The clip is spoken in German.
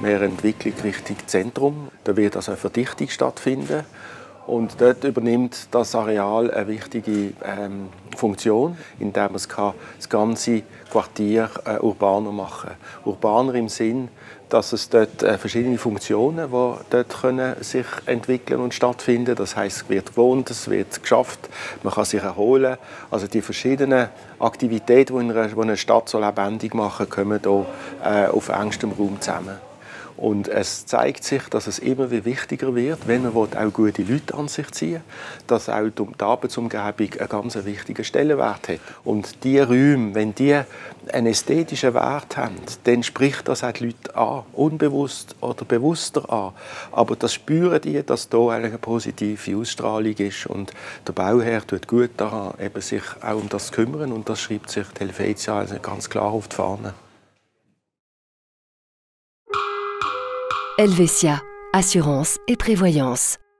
mehr Entwicklung Richtung Zentrum. Da wird also eine Verdichtung stattfinden. Und dort übernimmt das Areal eine wichtige Funktion, indem es das ganze Quartier urbaner machen kann. Urbaner im Sinn, dass es dort verschiedene Funktionen, die dort sich entwickeln und stattfinden. Das heisst, es wird gewohnt, es wird geschafft, man kann sich erholen. Also die verschiedenen Aktivitäten, die eine Stadt so lebendig machen, kommen hier auf engstem Raum zusammen. Und es zeigt sich, dass es immer wichtiger wird, wenn man auch gute Leute an sich ziehen will, dass auch die Arbeitsumgebung einen ganz wichtigen Stellenwert hat. Und diese Räume, wenn die einen ästhetischen Wert haben, dann spricht das auch die Leute an, unbewusst oder bewusster an. Aber das spüren die, dass hier eine positive Ausstrahlung ist. Und der Bauherr tut gut daran, eben sich auch um das zu kümmern. Und das schreibt sich die Helvetia also ganz klar auf die Fahne. Helvetia, assurance et prévoyance.